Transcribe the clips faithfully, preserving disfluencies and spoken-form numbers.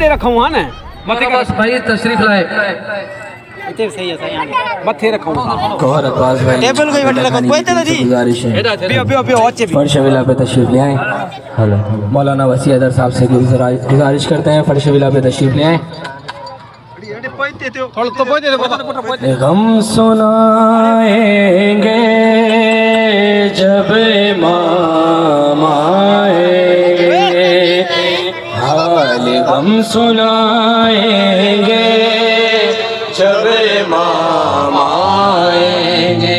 दे रखा हूँ ना मथे बस भाई तशरीफ लाए इतने सही है सही है मथे रखा हूँ गौर अब्बास भाई टेबल कोई बैठे रखो कोई तो नहीं गुजारिश है पियो पियो पियो अच्छे भी फर्श विला पे तशरीफ ले आए। हेलो मौलाना वसी अदर साहब से गुजारिश करते हैं फर्श विला पे तशरीफ ले आए। गम सुनाएंगे जब इमाम आएंगे, हाल गम सुनाएंगे जब इमाम आएंगे,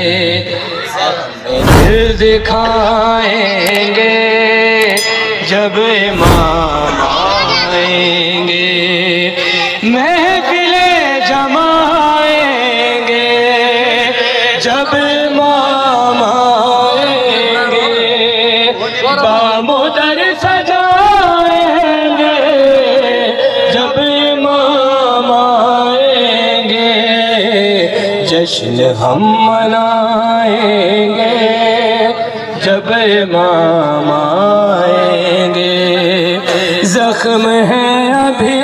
दिल दिखाएंगे जब इमाम आएंगे, महफिले जमाएंगे जब इमाम आएंगे, बामुदर सजाएंगे जब इमाम आएंगे, जश्न हम मनाएंगे जब इमाम आएंगे, जख्म है अभी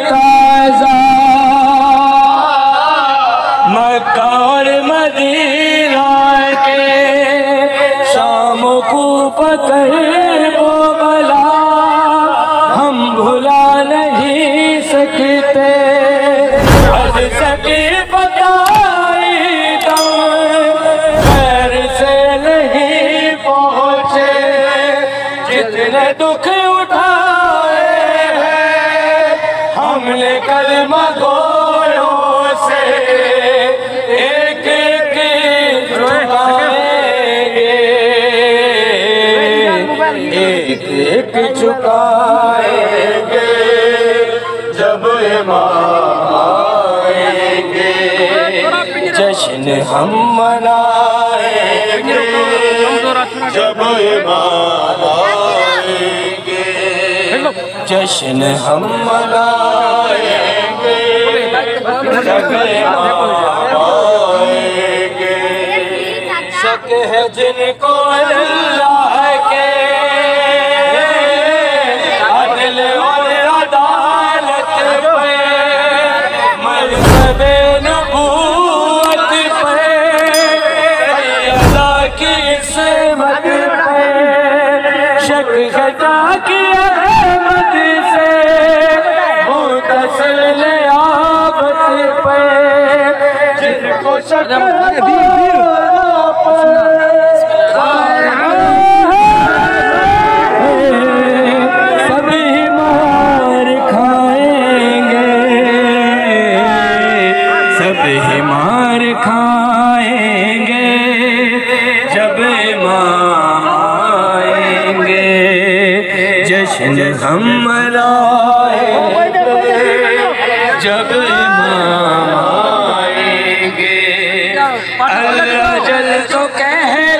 मक्का और मदीना के, शाम को पकड़ वो बला हम भुला नहीं सकते, हद सके बताई तुम घर से नहीं पहुँचे, जितने दुख उठाए हैं हमने कलमा गोरों से, एक एक चुकाएंगे, एक एक चुकाएंगे जब इमाम आएंगे, जश्न हम मनाएंगे जब इमाम आएंगे, जश्न हम मनाएंगे जब इमाम आएंगे, शक है जिनको अल्लाह के अदल और अदालत पे, मज़हब नबूवत पे, अल्लाह की इस्मत पे, शक खता की अहमद से मुतसिल आबत पे, जिनको शक सभी मार खाएंगे, सभी मार खाएंगे जब इमाम आएंगे, जश्न हम मनाएंगे जब इमाम आएंगे, अल्लाह जल तो कह